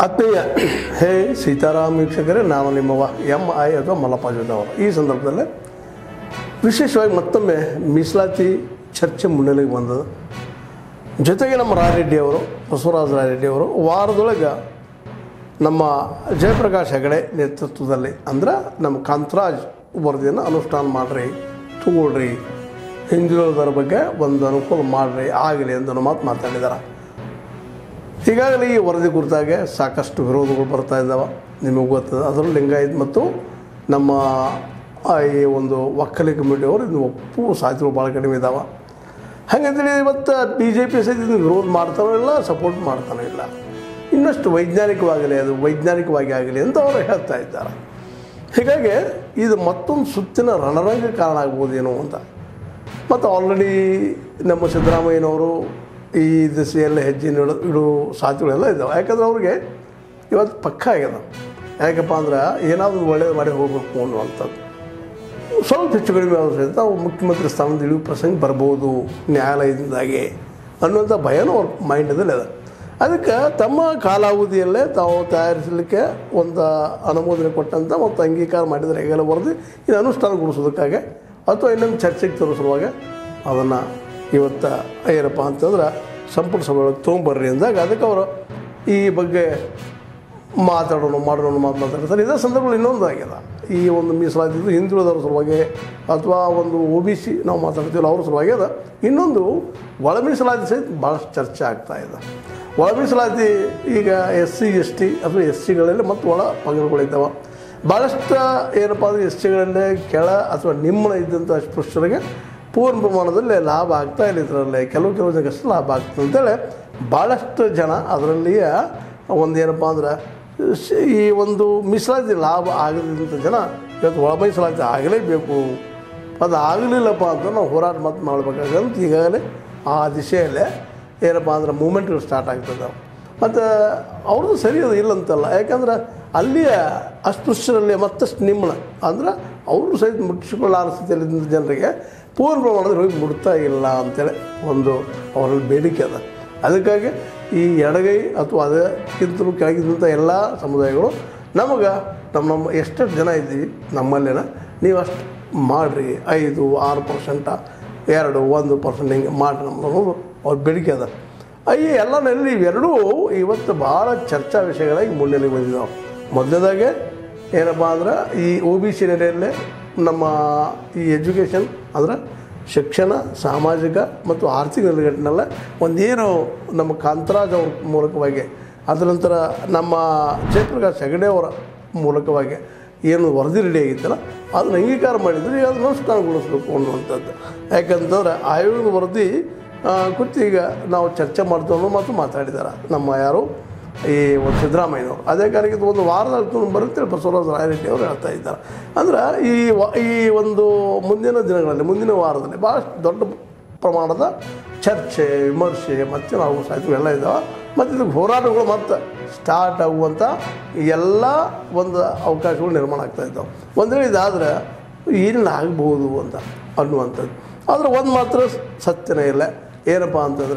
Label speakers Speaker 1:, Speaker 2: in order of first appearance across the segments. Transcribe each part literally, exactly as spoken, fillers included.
Speaker 1: ಆತ್ಮೀಯ ಹೇ ಸೀತಾರಾಮ್ ವೀಕ್ಷಕರೇ, ನಾನು ನಿಮ್ಮವ ಎಂ ಐ ಅಥವಾ ಮಲ್ಲಪ್ಪ ಜೋದವರು. ಈ ಸಂದರ್ಭದಲ್ಲಿ ವಿಶೇಷವಾಗಿ ಮತ್ತೊಮ್ಮೆ ಮೀಸಲಾತಿ ಚರ್ಚೆ ಮುನ್ನೆಲೆಗೆ ಬಂದದ್ದು. ಜೊತೆಗೆ ನಮ್ಮ ರಾಯರೆಡ್ಡಿ ಅವರು, ಬಸವರಾಜ ರಾಯರೆಡ್ಡಿ ಅವರು ವಾರದೊಳಗೆ ನಮ್ಮ ಜಯಪ್ರಕಾಶ್ ಹೆಗಡೆ ನೇತೃತ್ವದಲ್ಲಿ ಅಂದ್ರೆ ನಮ್ಮ ಕಾಂತರಾಜ್ ವರದಿಯನ್ನು ಅನುಷ್ಠಾನ ಮಾಡಿರಿ, ತಗೊಳ್ರಿ, ಹಿಂದುಳಿದರ ಬಗ್ಗೆ ಒಂದು ಅನುಕೂಲ ಮಾಡಿರಿ, ಆಗಲಿ ಅಂತ ಮಾತು ಮಾತಾಡಿದ್ದಾರೆ. ಈಗಾಗಲೇ ಈ ವರದಿ ಕುರಿತಾಗೆ ಸಾಕಷ್ಟು ವಿರೋಧಗಳು ಬರ್ತಾ ಇದ್ದಾವೆ, ನಿಮಗೆ ಗೊತ್ತದ. ಅದರಲ್ಲೂ ಲಿಂಗಾಯತ್ ಮತ್ತು ನಮ್ಮ ಈ ಒಂದು ಒಕ್ಕಲಿ ಕಮಿಟಿಯವರು ಇದನ್ನು ಒಪ್ಪು ಸಾಧ್ಯಗಳು ಭಾಳ ಕಡಿಮೆ ಇದ್ದಾವೆ. ಹಾಗಂತೇಳಿ ಇವತ್ತು ಬಿ ಜೆ ಪಿ ಸಹಿತ ಇದನ್ನು ವಿರೋಧ ಮಾಡ್ತಾನೋ ಇಲ್ಲ, ಸಪೋರ್ಟ್ ಮಾಡ್ತಾನೋ ಇಲ್ಲ. ಇನ್ನಷ್ಟು ವೈಜ್ಞಾನಿಕವಾಗಲಿ, ಅದು ವೈಜ್ಞಾನಿಕವಾಗಿ ಆಗಲಿ ಅಂತ ಅವರು ಹೇಳ್ತಾ ಇದ್ದಾರೆ. ಹೀಗಾಗಿ ಇದು ಮತ್ತೊಂದು ಸುತ್ತಿನ ರಣರಂಗ ಕಾರಣ ಆಗ್ಬೋದೇನೋ ಅಂತ. ಮತ್ತು ಆಲ್ರೆಡಿ ನಮ್ಮ ಸಿದ್ದರಾಮಯ್ಯನವರು ಈ ದಿಸೆಯಲ್ಲಿ ಹೆಜ್ಜೆ ಇಡೋ ಇಡೋ ಸಾಧ್ಯತೆಗಳೆಲ್ಲ ಇದ್ದಾವೆ. ಯಾಕಂದ್ರೆ ಅವ್ರಿಗೆ ಇವತ್ತು ಪಕ್ಕ ಆಗ್ಯದ. ಯಾಕಪ್ಪ ಅಂದ್ರೆ ಏನಾದರೂ ಒಳ್ಳೇದು ಮಾಡಿ ಹೋಗಬೇಕು ಅನ್ನುವಂಥದ್ದು. ಸ್ವಲ್ಪ ಹೆಚ್ಚು ಕಡಿಮೆ ಆದರೂ ಸಹಿತ ಅವ್ರು ಮುಖ್ಯಮಂತ್ರಿ ಸ್ಥಾನದ ಇಳಿಯುವ ಪ್ರಸಂಗ ಬರ್ಬೋದು ನ್ಯಾಯಾಲಯದಿಂದಾಗಿ ಅನ್ನುವಂಥ ಭಯನೂ ಅವ್ರ ಮೈಂಡದಲ್ಲಿ ಅದ. ಅದಕ್ಕೆ ತಮ್ಮ ಕಾಲಾವಧಿಯಲ್ಲೇ ತಾವು ತಯಾರಿಸಲಿಕ್ಕೆ ಒಂದು ಅನುಮೋದನೆ ಕೊಟ್ಟಂಥ ಮತ್ತು ಅಂಗೀಕಾರ ಮಾಡಿದರೆ ಈಗೆಲ್ಲ ವರದಿ ಇದು ಅನುಷ್ಠಾನಗೊಳಿಸೋದಕ್ಕಾಗಿ ಅಥವಾ ಇನ್ನೊಂದು ಚರ್ಚೆಗೆ ತರಿಸುವಾಗ ಅದನ್ನು ಇವತ್ತು ಏನಪ್ಪ ಅಂತಂದ್ರೆ ಸಂಪುಟ ಸಭೆಯೊಳಗೆ ತೊಗೊಂಬರ್ರಿ ಅಂದಾಗ ಅದಕ್ಕೆ ಅವರು ಈ ಬಗ್ಗೆ ಮಾತಾಡೋಣ ಮಾಡೋಣ ಮಾತು ಮಾತಾಡ್ತಾರೆ. ಇದೇ ಸಂದರ್ಭದಲ್ಲಿ ಇನ್ನೊಂದು ಆಗ್ಯದ, ಈ ಒಂದು ಮೀಸಲಾತಿದ್ದು ಹಿಂದುಳಿದವ್ರ ಸಲುವಾಗಿ ಅಥವಾ ಒಂದು ಒ ಬಿ ಸಿ ನಾವು ಮಾತಾಡ್ತೀವಲ್ಲ ಅವ್ರ ಸಲುವಾಗಿ ಅದ. ಇನ್ನೊಂದು ಒಳ ಮೀಸಲಾತಿ ಸಹಿತ ಭಾಳಷ್ಟು ಚರ್ಚೆ ಆಗ್ತಾಯಿದೆ. ಒಳ ಮೀಸಲಾತಿ ಈಗ ಎಸ್ ಸಿ ಎಸ್ ಟಿ ಅಥವಾ ಎಸ್ ಸಿಗಳಲ್ಲಿ ಮತ್ತು ಒಳ ಪಂಗಡಗಳಿದ್ದಾವೆ. ಭಾಳಷ್ಟು ಏನಪ್ಪ ಅಂದರೆ ಎಸ್ ಸಿಗಳಲ್ಲೇ ಕೆಳ ಅಥವಾ ನಿಮ್ಮನ ಇದ್ದಂಥ ಅಸ್ಪೃಶ್ಯರಿಗೆ ಪೂರ್ಣ ಪ್ರಮಾಣದಲ್ಲಿ ಲಾಭ ಆಗ್ತಾ ಇಲ್ಲ. ಇದರಲ್ಲಿ ಕೆಲವು ಕೆಲವು ಜನಕ್ಕಷ್ಟು ಲಾಭ ಆಗ್ತದೆ ಅಂತೇಳಿ ಭಾಳಷ್ಟು ಜನ ಅದರಲ್ಲಿಯ ಒಂದು ಏನಪ್ಪ ಅಂದ್ರೆ ಈ ಒಂದು ಮೀಸಲಾತಿ ಲಾಭ ಆಗದಂಥ ಜನ ಇವತ್ತು ಒಳ ಮೀಸಲಾತಿ ಆಗಲೇಬೇಕು, ಅದು ಆಗಲಿಲ್ಲಪ್ಪ ಅಂತ ನಾವು ಹೋರಾಟ ಮಾತು ಮಾಡಬೇಕಾಗಂತ ಈಗಾಗಲೇ ಆ ದಿಶೆಯಲ್ಲೇ ಏನಪ್ಪ ಅಂದ್ರೆ ಮೂಮೆಂಟ್ಗಳು ಸ್ಟಾರ್ಟ್ ಆಗ್ತದೆ. ಮತ್ತು ಅವ್ರದ್ದು ಸರಿ ಅದು ಇಲ್ಲಂತಲ್ಲ. ಯಾಕಂದ್ರೆ ಅಲ್ಲಿಯ ಅಸ್ಪೃಶ್ಯರಲ್ಲಿ ಮತ್ತಷ್ಟು ನಿಮ್ಮನ ಅಂದ್ರೆ ಅವರು ಸಹಿತ ಮುಟ್ಟಿಸಿಕೊಳ್ಳಾರ ಸ್ಥಿತಿಯಲ್ಲಿದ್ದ ಜನರಿಗೆ ಪೂರ್ಣ ಪ್ರಮಾಣದಲ್ಲಿ ಹೋಗಿ ಮುಡ್ತಾ ಇಲ್ಲ ಅಂತೇಳಿ ಒಂದು ಅವರಲ್ಲಿ ಬೇಡಿಕೆ ಅದ. ಅದಕ್ಕಾಗಿ ಈ ಎಡಗೈ ಅಥವಾ ಅದಕ್ಕಿಂತಲೂ ಕೆಳಗಿದ್ದಂಥ ಎಲ್ಲ ಸಮುದಾಯಗಳು ನಮಗೆ ನಮ್ಮ ನಮ್ಮ ಎಷ್ಟೆಷ್ಟು ಜನ ಇದ್ದೀವಿ ನಮ್ಮಲ್ಲಿನ ನೀವು ಅಷ್ಟು ಮಾಡಿರಿ, ಐದು ಆರು ಪರ್ಸೆಂಟ ಎರಡು ಒಂದು ಪರ್ಸೆಂಟ್ ಹಿಂಗೆ ಮಾಡಿರಿ ನಮ್ಮದು ಅವ್ರ ಬೇಡಿಕೆ ಅದ. ಈ ಎಲ್ಲನಲ್ಲಿ ಇವೆರಡೂ ಇವತ್ತು ಭಾಳ ಚರ್ಚಾ ವಿಷಯಗಳಾಗಿ ಮುನ್ನೆಲೆಗೆ ಬಂದಿದ್ದಾವೆ. ಮೊದಲನೇದಾಗೆ ಏನಪ್ಪ ಅಂದ್ರೆ ಈ ಒ ಬಿ ಸಿ ನೆಲೆಯಲ್ಲೇ ನಮ್ಮ ಈ ಎಜುಕೇಷನ್ ಅಂದ್ರೆ ಶಿಕ್ಷಣ, ಸಾಮಾಜಿಕ ಮತ್ತು ಆರ್ಥಿಕ ನೆಲೆಗಟ್ಟಿನೆಲ್ಲ ಒಂದೇನು ನಮ್ಮ ಕಾಂತರಾಜ್ ಅವ್ರ ಮೂಲಕವಾಗಿ, ಅದರ ನಂತರ ನಮ್ಮ ಜಯಪ್ರಕಾಶ್ ಹೆಗಡೆ ಅವರ ಮೂಲಕವಾಗಿ ಏನು ವರದಿ ರೆಡಿ ಆಗಿತ್ತಲ್ಲ ಅದನ್ನು ಅಂಗೀಕಾರ ಮಾಡಿದರೆ ಈಗ ಅದನ್ನು ಅನುಷ್ಠಾನಗೊಳಿಸಬೇಕು ಅನ್ನುವಂಥದ್ದು. ಯಾಕಂತಂದ್ರೆ ಆಯೋಗದ ವರದಿ ಕುರಿತು ಈಗ ನಾವು ಚರ್ಚೆ ಮಾಡ್ತೀವಿ ಅನ್ನೋ ಮಾತು ಮಾತಾಡಿದ್ದಾರೆ ನಮ್ಮ ಯಾರು ಈ ಒಂದು ಸಿದ್ದರಾಮಯ್ಯನವರು. ಅದೇ ಕಾರಣಕ್ಕೆ ಒಂದು ವಾರದಲ್ಲಿ ಬರುತ್ತೇಳಿ ಬಸವರಾಜ ರಾಯರೆಡ್ಡಿ ಅವರು ಹೇಳ್ತಾ ಇದ್ದಾರೆ. ಅಂದ್ರೆ ಈ ವ ಈ ಒಂದು ಮುಂದಿನ ದಿನಗಳಲ್ಲಿ ಮುಂದಿನ ವಾರದಲ್ಲಿ ಭಾಳಷ್ಟು ದೊಡ್ಡ ಪ್ರಮಾಣದ ಚರ್ಚೆ, ವಿಮರ್ಶೆ ಮತ್ತು ನಾವು ಸಾಹಿತ್ಯ ಎಲ್ಲ ಇದ್ದಾವೆ. ಮತ್ತು ಇದಕ್ಕೆ ಹೋರಾಟಗಳು ಮತ್ತು ಸ್ಟಾರ್ಟ್ ಆಗುವಂಥ ಎಲ್ಲ ಒಂದು ಅವಕಾಶಗಳು ನಿರ್ಮಾಣ ಆಗ್ತಾಯಿದ್ದಾವೆ. ಒಂದು ವೇಳೆ ಇದಾದರೆ ಏನೇನು ಆಗ್ಬೋದು ಅಂತ ಅನ್ನುವಂಥದ್ದು. ಆದರೆ ಒಂದು ಮಾತ್ರ ಸತ್ಯನೇ ಇಲ್ಲ. ಏನಪ್ಪ ಅಂತಂದರೆ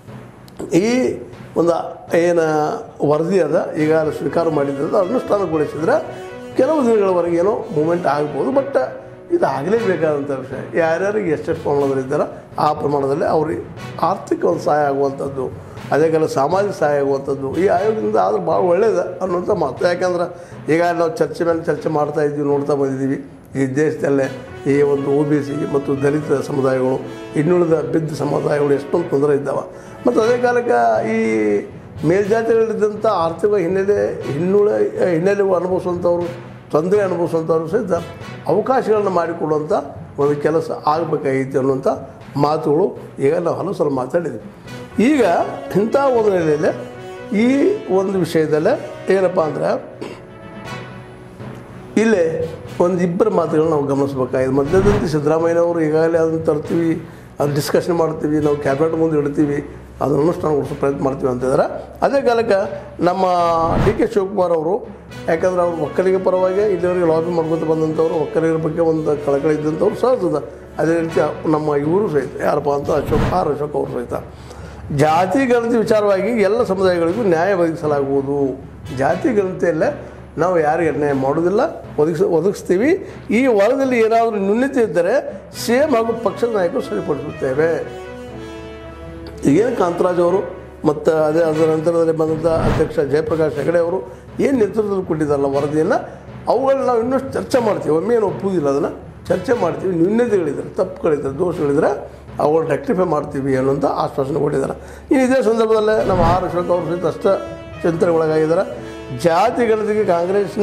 Speaker 1: ಈ ಒಂದು ಏನು ವರದಿ ಅದ ಈಗ ಸ್ವೀಕಾರ ಮಾಡಿದ್ರೆ ಅನುಷ್ಠಾನಗೊಳಿಸಿದ್ರೆ ಕೆಲವು ದಿನಗಳವರೆಗೆ ಏನೋ ಮೂಮೆಂಟ್ ಆಗ್ಬೋದು. ಬಟ್ ಇದು ಆಗಲೇಬೇಕಾದಂಥ ವಿಷಯ. ಯಾರ್ಯಾರಿಗೆ ಎಷ್ಟೆಷ್ಟು ಪ್ರಮಾಣದಲ್ಲಿದ್ದಾರೆ ಆ ಪ್ರಮಾಣದಲ್ಲಿ ಅವ್ರಿಗೆ ಆರ್ಥಿಕ ಒಂದು ಸಹಾಯ ಆಗುವಂಥದ್ದು, ಅದೇ ಕಾಲ ಸಾಮಾಜಿಕ ಸಹಾಯ ಆಗುವಂಥದ್ದು ಈ ಆಯೋಗದಿಂದ ಆದ್ರೆ ಭಾಳ ಒಳ್ಳೆಯದು ಅನ್ನುವಂಥ ಮಾತು. ಯಾಕಂದ್ರೆ ಈಗ ನಾವು ಚರ್ಚೆ ಮೇಲೆ ಚರ್ಚೆ ಮಾಡ್ತಾ ಇದ್ದೀವಿ, ನೋಡ್ತಾ ಬಂದಿದ್ದೀವಿ. ಈ ದೇಶದಲ್ಲೇ ಈ ಒಂದು ಒ ಬಿ ಸಿ ಮತ್ತು ದಲಿತ ಸಮುದಾಯಗಳು, ಇನ್ನುಳಿದ ಬಿದ್ದ ಸಮುದಾಯಗಳು ಎಷ್ಟೊಂದು ತೊಂದರೆ ಇದ್ದಾವೆ. ಮತ್ತು ಅದೇ ಕಾಲಕ್ಕೆ ಈ ಮೇಲ್ಜಾತಿಗಳಿದ್ದಂಥ ಆರ್ಥಿಕ ಹಿನ್ನೆಲೆ ಹಿನ್ನುಳ ಹಿನ್ನೆಲೆ ಅನುಭವಿಸುವಂಥವ್ರು, ತೊಂದರೆ ಅನುಭವಿಸುವಂಥವ್ರು ಸಹಿತ ಅವಕಾಶಗಳನ್ನು ಮಾಡಿಕೊಡುವಂಥ ಒಂದು ಕೆಲಸ ಆಗಬೇಕಾಗಿತ್ತು ಅನ್ನುವಂಥ ಮಾತುಗಳು ಈಗ ನಾವು ಹಲವು ಸಲ ಮಾತಾಡಿದ್ವಿ. ಈಗ ಇಂಥ ಒಂದು ನೆಲೆಯಲ್ಲಿ ಈ ಒಂದು ವಿಷಯದಲ್ಲೇ ಏನಪ್ಪ ಅಂದರೆ ಇಲ್ಲೇ ಒಂದು ಇಬ್ಬರು ಮಾತುಗಳನ್ನ ನಾವು ಗಮನಿಸ್ಬೇಕಾಗಿದೆ. ಮಧ್ಯದಲ್ಲಿ ಸಿದ್ದರಾಮಯ್ಯನವರು ಈಗಾಗಲೇ ಅದನ್ನು ತರ್ತೀವಿ, ಅದು ಡಿಸ್ಕಷನ್ ಮಾಡ್ತೀವಿ, ನಾವು ಕ್ಯಾಬಿನೆಟ್ ಮುಂದೆ ಇಡ್ತೀವಿ, ಅದನ್ನು ಅನುಷ್ಠಾನಗೊಳಿಸೋ ಪ್ರಯತ್ನ ಮಾಡ್ತೀವಿ ಅಂತಿದ್ದಾರೆ. ಅದೇ ಕಾಲಕ್ಕೆ ನಮ್ಮ ಡಿ ಕೆ ಶಿವಕುಮಾರ್ ಅವರು, ಯಾಕಂದ್ರೆ ಅವರು ಒಕ್ಕಲಿಗ ಪರವಾಗಿ ಇಲ್ಲಿವರೆಗೆ ಲಾಬಿ ಮಾಡ್ಕೊತ ಬಂದಂಥವ್ರು, ಒಕ್ಕಲಿಗರ ಬಗ್ಗೆ ಒಂದು ಕಳಕಳಿ ಇದ್ದಂಥವ್ರು ಸಹಜದ. ಅದೇ ರೀತಿ ನಮ್ಮ ಇವರು ಸಹಿತ ಯಾರಪ್ಪ ಅಂತ ಅಶೋಕ್ ಆರ್ ಅಶೋಕ್ ಅವರು ಸಹಿತ ಜಾತಿ ಗಣತಿ ವಿಚಾರವಾಗಿ ಎಲ್ಲ ಸಮುದಾಯಗಳಿಗೂ ನ್ಯಾಯ ಒದಗಿಸಲಾಗುವುದು. ಜಾತಿ ಗಣತಿಯಲ್ಲೇ ನಾವು ಯಾರಿಗೆ ಅನ್ಯಾಯ ಮಾಡೋದಿಲ್ಲ, ಒದಗಿಸ ಒದಗಿಸ್ತೀವಿ. ಈ ವರದಿಯಲ್ಲಿ ಏನಾದರೂ ನ್ಯೂನತೆ ಇದ್ದರೆ ಸಿ ಎಂ ಹಾಗೂ ಪಕ್ಷದ ನಾಯಕರು ಸರಿಪಡಿಸುತ್ತೇವೆ. ಈಗೇನು ಕಾಂತರಾಜ್ ಅವರು ಮತ್ತು ಅದೇ ಅದರ ನಂತರದಲ್ಲಿ ಬಂದಂಥ ಅಧ್ಯಕ್ಷ ಜಯಪ್ರಕಾಶ್ ಹೆಗಡೆ ಅವರು ಏನು ನೇತೃತ್ವದಲ್ಲಿ ಕೊಟ್ಟಿದ್ದಾರಲ್ಲ ವರದಿಯನ್ನು, ಅವುಗಳನ್ನ ನಾವು ಇನ್ನಷ್ಟು ಚರ್ಚೆ ಮಾಡ್ತೀವಿ. ಒಮ್ಮೆ ಏನು ಒಪ್ಪುವುದಿಲ್ಲ, ಅದನ್ನು ಚರ್ಚೆ ಮಾಡ್ತೀವಿ. ನ್ಯೂನತೆಗಳಿದ್ದಾರೆ, ತಪ್ಪುಗಳಿದ್ದಾರೆ, ದೋಷಗಳಿದ್ರೆ ಅವುಗಳನ್ನ ರೆಕ್ಟಿಫೈ ಮಾಡ್ತೀವಿ ಅನ್ನೋಂಥ ಆಶ್ವಾಸನೆ ಕೊಟ್ಟಿದ್ದಾರೆ. ಇನ್ನು ಇದೇ ಸಂದರ್ಭದಲ್ಲೇ ನಮ್ಮ ಆರ್ ಅಶೋಕ್ ಅವರು ಸಹಿತ ಅಷ್ಟ ಚಿಂತನೆಗೊಳಗಾಗಿದ್ದಾರೆ. ಜಾತಿ ಗಣತಿಗೆ ಕಾಂಗ್ರೆಸ್ನ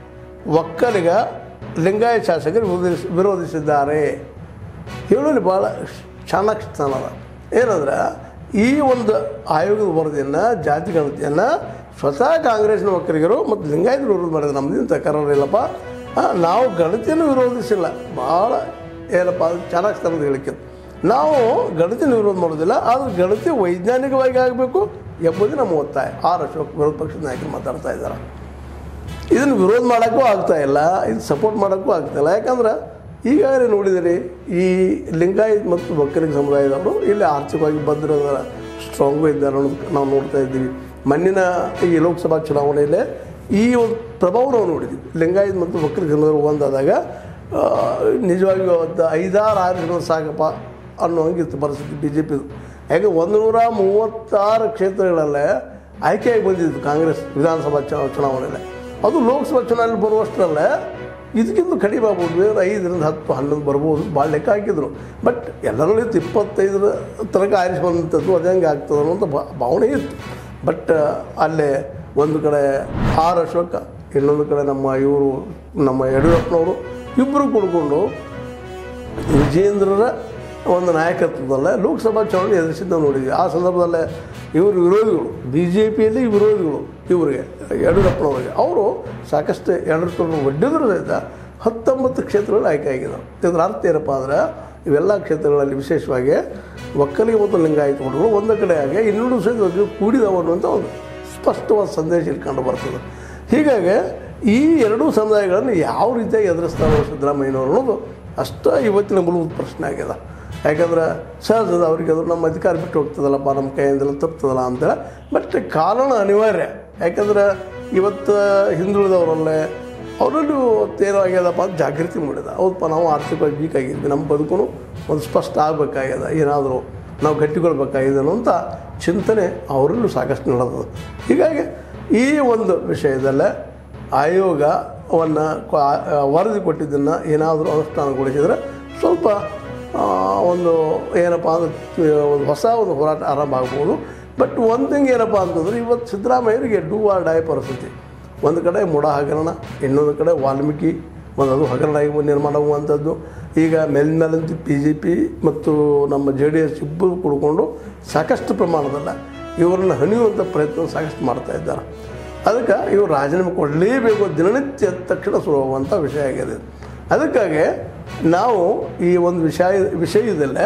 Speaker 1: ಒಕ್ಕಲಿಗ ಲಿಂಗಾಯತ ಶಾಸಕರು ವಿರೋಧಿಸಿ ವಿರೋಧಿಸಿದ್ದಾರೆ. ಹೇಳೋಲ್ಲಿ ಭಾಳ ಚಾಣಾಕ್ಷತನ ಏನಂದ್ರೆ, ಈ ಒಂದು ಆಯೋಗದ ವರದಿಯನ್ನು, ಜಾತಿ ಗಣತಿಯನ್ನು ಸ್ವತಃ ಕಾಂಗ್ರೆಸ್ನ ಒಕ್ಕಲಿಗರು ಮತ್ತು ಲಿಂಗಾಯತರು ವಿರೋಧ ಮಾಡಿದ್ರು. ನಮ್ಮದಿಂದ ತಕರಾರು ಇಲ್ಲಪ್ಪ, ನಾವು ಗಣತಿಯನ್ನು ವಿರೋಧಿಸಿಲ್ಲ. ಭಾಳ ಏನಪ್ಪ ಅದು ಚಾಣಾಕ್ಷತನದ ಹೇಳಿಕೆ. ನಾವು ಗಣತಿಯನ್ನು ವಿರೋಧ ಮಾಡೋದಿಲ್ಲ, ಆದರೆ ಗಣತಿ ವೈಜ್ಞಾನಿಕವಾಗಿ ಆಗಬೇಕು ಎಂಬುದು ನಮ್ಮ ಒತ್ತಾಯ. ಆರ್ ಅಶೋಕ್ ವಿರೋಧ ಪಕ್ಷದ ನಾಯಕರು ಮಾತಾಡ್ತಾ ಇದ್ದಾರೆ. ಇದನ್ನು ವಿರೋಧ ಮಾಡೋಕ್ಕೂ ಆಗ್ತಾಯಿಲ್ಲ, ಇದು ಸಪೋರ್ಟ್ ಮಾಡೋಕ್ಕೂ ಆಗ್ತಾಯಿಲ್ಲ. ಯಾಕಂದ್ರೆ ಈಗಾಗಲೇ ನೋಡಿದರೆ ಈ ಲಿಂಗಾಯತ್ ಮತ್ತು ಒಕ್ಕಲಿಗ ಸಮುದಾಯದವರು ಇಲ್ಲಿ ಆರ್ಥಿಕವಾಗಿ ಭದ್ರದ ಸ್ಟ್ರಾಂಗು ಇದ್ದಾರೆ ಅನ್ನೋದು ನಾವು ನೋಡ್ತಾ ಇದ್ದೀವಿ. ಮಣ್ಣಿನ ಈ ಲೋಕಸಭಾ ಚುನಾವಣೆಯಲ್ಲೇ ಈ ಒಂದು ಪ್ರಭಾವ ನಾವು ನೋಡಿದ್ದೀವಿ. ಲಿಂಗಾಯತ್ ಮತ್ತು ಒಕ್ಕಲಿಗ ಸಮುದಾಯ ಒಂದಾದಾಗ ನಿಜವಾಗಿಯೂ ಒಂದು ಐದಾರು ಆರು ಜನ ಸಾಕಪ್ಪ ಅನ್ನೋ ಹಂಗಿತ್ತು ಪರಿಸ್ಥಿತಿ ಬಿ ಜೆ ಪಿದು. ಯಾಕೆ ಒಂದು ನೂರ ಮೂವತ್ತಾರು ಕ್ಷೇತ್ರಗಳಲ್ಲೇ ಆಯ್ಕೆಯಾಗಿ ಬಂದಿದ್ದು ಕಾಂಗ್ರೆಸ್ ವಿಧಾನಸಭಾ ಚುನಾವಣೆಯಲ್ಲೇ. ಅದು ಲೋಕಸಭಾ ಚುನಾವಣೆ ಬರುವಷ್ಟರಲ್ಲೇ ಇದಕ್ಕಿಂತ ಕಡಿಮೆ ಆಗ್ಬೋದು, ಐದರಿಂದ ಹತ್ತು ಹನ್ನೊಂದು ಬರ್ಬೋದು, ಭಾಳ ಲೆಕ್ಕ ಹಾಕಿದ್ರು. ಬಟ್ ಎಲ್ಲರಲ್ಲಿ ಇಪ್ಪತ್ತೈದರ ತನಕ ಆರಿಸಿ ಬಂದಂಥದ್ದು ಅದು ಹೆಂಗೆ ಆಗ್ತದೆ ಅನ್ನೋಂಥ ಭಾವನೆ ಇತ್ತು. ಬಟ್ ಅಲ್ಲೇ ಒಂದು ಕಡೆ ಆರ್ ಅಶೋಕ, ಇನ್ನೊಂದು ಕಡೆ ನಮ್ಮ ಇವರು ನಮ್ಮ ಯಡಿಯೂರಪ್ಪನವರು ಇಬ್ಬರು ಕೂಡಿಕೊಂಡು ವಿಜೇಂದ್ರರ ಒಂದು ನಾಯಕತ್ವದಲ್ಲೇ ಲೋಕಸಭಾ ಚುನಾವಣೆ ಎದುರಿಸಿದ್ದು ನಾವು ನೋಡಿದ್ವಿ. ಆ ಸಂದರ್ಭದಲ್ಲೇ ಇವರು ವಿರೋಧಿಗಳು, ಬಿ ಜೆ ಪಿಯಲ್ಲಿ ವಿರೋಧಿಗಳು ಇವರಿಗೆ ಯಡಿಯೂರಪ್ಪನವರಿಗೆ, ಅವರು ಸಾಕಷ್ಟು ಯಡಿಯೂರಪ್ಪನವ್ರು ಒಡ್ಡಿದ್ರು ಸಹಿತ ಹತ್ತೊಂಬತ್ತು ಕ್ಷೇತ್ರಗಳು ಆಯ್ಕೆ ಆಗಿದ್ದಾವೆ. ಇದರ ಅರ್ಥ ಏನಪ್ಪ ಅಂದರೆ, ಇವೆಲ್ಲ ಕ್ಷೇತ್ರಗಳಲ್ಲಿ ವಿಶೇಷವಾಗಿ ಒಕ್ಕಲಿಗ ಮತ್ತು ಲಿಂಗಾಯತ ಮಠಗಳು ಒಂದು ಕಡೆಯಾಗಿ ಇನ್ನೂರು ಸಹಿತ ಕೂಡಿದವು ಅನ್ನುವಂಥ ಒಂದು ಸ್ಪಷ್ಟವಾದ ಸಂದೇಶ ಇಲ್ಲಿ ಕಂಡು ಬರ್ತದೆ. ಹೀಗಾಗಿ ಈ ಎರಡೂ ಸಮುದಾಯಗಳನ್ನು ಯಾವ ರೀತಿಯಾಗಿ ಎದುರಿಸ್ತಾರೆ ಸಿದ್ದರಾಮಯ್ಯನವರು ಅನ್ನೋದು ಅಷ್ಟೇ ಇವತ್ತಿನ ಮೂಲಭೂತ ಪ್ರಶ್ನೆ ಆಗ್ಯದ. ಯಾಕಂದ್ರೆ ಸಹಜದ ಅವ್ರಿಗೆ ಅದು ನಮ್ಮ ಅಧಿಕಾರ ಬಿಟ್ಟು ಹೋಗ್ತದಲ್ಲಪ್ಪ, ನಮ್ಮ ಕೈಯಿಂದೆಲ್ಲ ತಪ್ತದಲ್ಲ ಅಂತೇಳಿ. ಬಟ್ ಕಾರಣ ಅನಿವಾರ್ಯ. ಯಾಕಂದ್ರೆ ಇವತ್ತು ಹಿಂದುಳಿದವರಲ್ಲೇ ಅವರಲ್ಲೂ ಏನೋ ಆಗ್ಯದಪ್ಪ ಅಂತ ಜಾಗೃತಿ ಮೂಡಿದ. ಹೌದಪ್ಪ, ನಾವು ಆರ್ಥಿಕವಾಗಿ ವೀಕ್ ಆಗಿದ್ವಿ, ನಮ್ಮ ಬದುಕು ಒಂದು ಸ್ಪಷ್ಟ ಆಗಬೇಕಾಗ್ಯದ, ಏನಾದರೂ ನಾವು ಗಟ್ಟಿಗೊಳ್ಬೇಕಾಗಿದೆ ಅನ್ನೋಂಥ ಚಿಂತನೆ ಅವರಲ್ಲೂ ಸಾಕಷ್ಟು ನಡೆದದು. ಹೀಗಾಗಿ ಈ ಒಂದು ವಿಷಯದಲ್ಲೇ ಆಯೋಗವನ್ನು ವರದಿ ಕೊಟ್ಟಿದ್ದನ್ನು ಏನಾದರೂ ಅನುಷ್ಠಾನಗೊಳಿಸಿದರೆ ಸ್ವಲ್ಪ ಒಂದು ಏನಪ್ಪ ಅಂದರೆ ಒಂದು ಹೊಸ ಒಂದು ಹೋರಾಟ ಆರಂಭ ಆಗ್ಬೋದು. ಬಟ್ ಒಂದು ಥಿಂಗ್ ಏನಪ್ಪ ಅಂತಂದ್ರೆ, ಇವತ್ತು ಸಿದ್ದರಾಮಯ್ಯರಿಗೆ ಡೂ ಆರ್ ಡೈ ಪರಿಸ್ಥಿತಿ. ಒಂದು ಕಡೆ ಮುಡ ಹಗರಣ, ಇನ್ನೊಂದು ಕಡೆ ವಾಲ್ಮೀಕಿ ಒಂದು ಅದು ಹಗರಣ ನಿರ್ಮಾಣ ಆಗುವಂಥದ್ದು. ಈಗ ಮೇಲ್ಮೇಲಂತೂ ಬಿ ಜೆ ಪಿ ಮತ್ತು ನಮ್ಮ ಜೆ ಡಿ ಎಸ್ ಇಬ್ಬರು ಕೂಡಿಕೊಂಡು ಸಾಕಷ್ಟು ಪ್ರಮಾಣದಲ್ಲಿ ಇವರನ್ನು ಹಣಿಯುವಂಥ ಪ್ರಯತ್ನ ಸಾಕಷ್ಟು ಮಾಡ್ತಾ ಇದ್ದಾರೆ. ಅದಕ್ಕೆ ಇವರು ರಾಜೀನಾಮೆ ಕೊಡಲೇಬೇಕು, ದಿನನಿತ್ಯ ತಕ್ಷಣ ಶುರುವಾಗುವಂಥ ವಿಷಯ ಆಗಿದೆ. ಅದಕ್ಕಾಗಿ ನಾವು ಈ ಒಂದು ವಿಷಯ ವಿಷಯದಲ್ಲೇ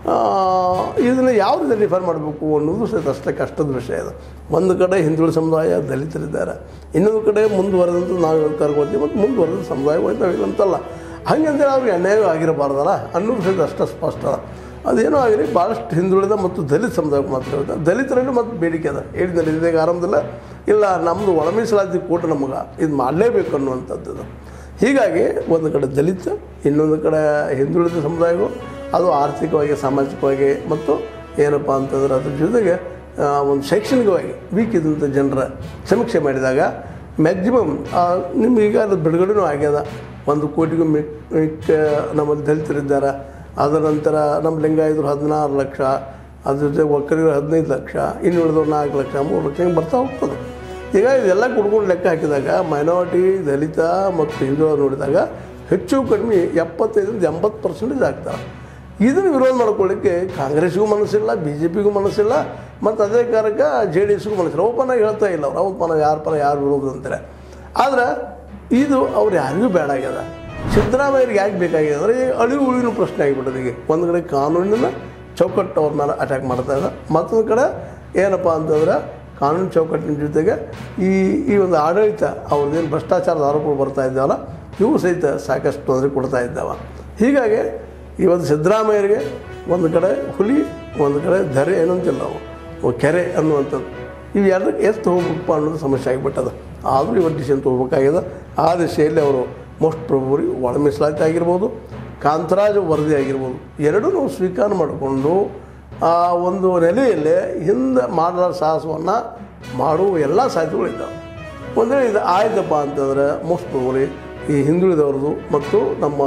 Speaker 1: ಇದನ್ನು ಯಾವ ರೀತಿ ಡಿಫರ್ ಮಾಡಬೇಕು ಅನ್ನೋದು ಸಹಿತ ಅಷ್ಟೇ ಕಷ್ಟದ ವಿಷಯ ಇದೆ. ಒಂದು ಕಡೆ ಹಿಂದುಳಿದ ಸಮುದಾಯ ದಲಿತರಿದ್ದಾರೆ, ಇನ್ನೊಂದು ಕಡೆ ಮುಂದುವರೆದಂಥ ನಾವು ಕರ್ಕೊಳ್ತೀವಿ ಮತ್ತು ಮುಂದುವರೆದ ಸಮುದಾಯ ನಾವಿಲ್ಲಂತಲ್ಲ. ಹಾಗಂತೇಳಿ ಅವ್ರಿಗೆ ಅನ್ಯಾಯ ಆಗಿರಬಾರ್ದಲ್ಲ ಅನ್ನೋದು ಸಹಿತ ಅಷ್ಟೇ ಸ್ಪಷ್ಟ. ಅದೇನೋ ಆಗಿರಿ ಭಾಳಷ್ಟು ಹಿಂದುಳಿದ ಮತ್ತು ದಲಿತ ಸಮುದಾಯಕ್ಕೆ ಮಾತ್ರ ಇರುತ್ತೆ. ದಲಿತರಲ್ಲಿ ಮತ್ತು ಬೇಡಿಕೆ ಅದ ಹೇಳಿದ್ದಲ್ಲಿ ಇದೀಗ ಆರಂಭದಲ್ಲ, ಇಲ್ಲ ನಮ್ಮದು ಒಳ ಮೀಸಲಾತಿ ಕೋಟ ನಮಗೆ ಇದು ಮಾಡಲೇಬೇಕು ಅನ್ನುವಂಥದ್ದು. ಹೀಗಾಗಿ ಒಂದು ಕಡೆ ದಲಿತ, ಇನ್ನೊಂದು ಕಡೆ ಹಿಂದುಳಿದ ಸಮುದಾಯಗಳು, ಅದು ಆರ್ಥಿಕವಾಗಿ ಸಾಮಾಜಿಕವಾಗಿ ಮತ್ತು ಏನಪ್ಪ ಅಂತಂದ್ರೆ ಅದ್ರ ಜೊತೆಗೆ ಒಂದು ಶೈಕ್ಷಣಿಕವಾಗಿ ವೀಕ್ ಇದ್ದಂಥ ಜನರ ಸಮೀಕ್ಷೆ ಮಾಡಿದಾಗ ಮ್ಯಾಕ್ಸಿಮಮ್ ನಿಮ್ಗೆ ಈಗ ಅದು ಬಿಡುಗಡೆನೂ ಆಗ್ಯದ. ಒಂದು ಕೋಟಿಗೂ ಮಿಕ್ಕ ನಮ್ಮಲ್ಲಿ ದಲಿತರಿದ್ದಾರೆ. ಅದರ ನಂತರ ನಮ್ಮ ಲಿಂಗಾಯತರು ಹದಿನಾರು ಲಕ್ಷ, ಅದ್ರ ಜೊತೆ ಒಕ್ಕಲಿಗರು ಹದಿನೈದು ಲಕ್ಷ, ಇನ್ನುಳಿದವ್ರು ನಾಲ್ಕು ಲಕ್ಷ, ಮೂರು ಲಕ್ಷ ಹಿಂಗೆ ಬರ್ತಾ ಹೋಗ್ತದೆ. ಈಗ ಇದೆಲ್ಲ ಕುಡ್ಕೊಂಡು ಲೆಕ್ಕ ಹಾಕಿದಾಗ ಮೈನಾರಿಟಿ, ದಲಿತ ಮತ್ತು ಹಿಂದುಳಿದ ನೋಡಿದಾಗ ಹೆಚ್ಚು ಕಡಿಮೆ ಎಪ್ಪತ್ತೈದರಿಂದ ಎಂಬತ್ತು ಪರ್ಸೆಂಟೇಜ್ ಆಗ್ತಾರೆ. ಇದನ್ನು ವಿರೋಧ ಮಾಡ್ಕೊಳ್ಳಿಕ್ಕೆ ಕಾಂಗ್ರೆಸ್ಗೂ ಮನಸ್ಸಿಲ್ಲ, ಬಿ ಜೆ ಪಿಗೂ ಮನಸ್ಸಿಲ್ಲ, ಮತ್ತು ಅದೇ ಕಾರಣಕ್ಕೆ ಜೆ ಡಿ ಎಸ್ಗೂ ಮನಸ್ಸಿಲ್ಲ. ಓಪನ್ ಆಗಿ ಹೇಳ್ತಾ ಇಲ್ಲ ಅವ್ರು, ಹೌದಪ್ಪ ನಾವು ಯಾರ ಪರ ಯಾರು ವಿರೋಧ ಅಂತಾರೆ. ಆದರೆ ಇದು ಅವ್ರು ಯಾರಿಗೂ ಬೇಡ ಆಗ್ಯದ. ಸಿದ್ದರಾಮಯ್ಯರಿಗೆ ಯಾಕೆ ಬೇಕಾಗಿದೆ ಅಂದರೆ ಅಳಿವು ಉಳಿವಿನ ಪ್ರಶ್ನೆ ಆಗಿಬಿಟ್ಟದೆ. ಈಗ ಒಂದು ಕಡೆ ಕಾನೂನಿನ ಚೌಕಟ್ಟು ಅವ್ರ ಮೇಲೆ ಅಟ್ಯಾಕ್ ಮಾಡ್ತಾ ಇದೆ, ಮತ್ತೊಂದು ಕಡೆ ಏನಪ್ಪ ಅಂತಂದ್ರೆ ಕಾನೂನು ಚೌಕಟ್ಟಿನ ಜೊತೆಗೆ ಈ ಈ ಒಂದು ಆಡಳಿತ ಅವ್ರದ್ದೇನು ಭ್ರಷ್ಟಾಚಾರದ ಆರೋಪಗಳು ಬರ್ತಾ ಇದ್ದಾವಲ್ಲ, ಇವು ಸಹಿತ ಸಾಕಷ್ಟು ತೊಂದರೆ ಕೊಡ್ತಾ ಇದ್ದಾವೆ. ಹೀಗಾಗಿ ಇವತ್ತು ಸಿದ್ದರಾಮಯ್ಯರಿಗೆ ಒಂದು ಕಡೆ ಹುಲಿ, ಒಂದು ಕಡೆ ಧರೆ ಏನಂತಿಲ್ಲ. ನಾವು ಕೆರೆ ಅನ್ನುವಂಥದ್ದು ಇವು ಎರಡಕ್ಕೆ ಎಷ್ಟು ಹೋಗ್ಬೇಕಪ್ಪ ಅನ್ನೋದು ಸಮಸ್ಯೆ ಆಗಿಬಿಟ್ಟದ. ಆದರೂ ಇವತ್ತು ಡಿಸಿಷನ್ ತೊಗೋಬೇಕಾಗ್ಯದ. ಆ ದಿಶೆಯಲ್ಲಿ ಅವರು ಮೋಸ್ಟ್ ಪ್ರಭುರಿ ಒಳ ಮೀಸಲಾತಿ ಆಗಿರ್ಬೋದು, ಕಾಂತರಾಜ್ ವರದಿ ಆಗಿರ್ಬೋದು, ಎರಡೂ ನಾವು ಸ್ವೀಕಾರ ಮಾಡಿಕೊಂಡು ಆ ಒಂದು ನೆಲೆಯಲ್ಲೇ ಹಿಂದೆ ಮಾಡಲಾರ ಸಾಹಸವನ್ನು ಮಾಡುವ ಎಲ್ಲ ಸಾಧ್ಯತೆಗಳಿದ್ದಾವೆ. ಒಂದು ವೇಳೆ ಇದು ಆಯ್ತಪ್ಪ ಅಂತಂದರೆ ಮೋಸ್ಟ್ ಪ್ರಭುರಿ ಈ ಹಿಂದುಳಿದವ್ರದ್ದು ಮತ್ತು ನಮ್ಮ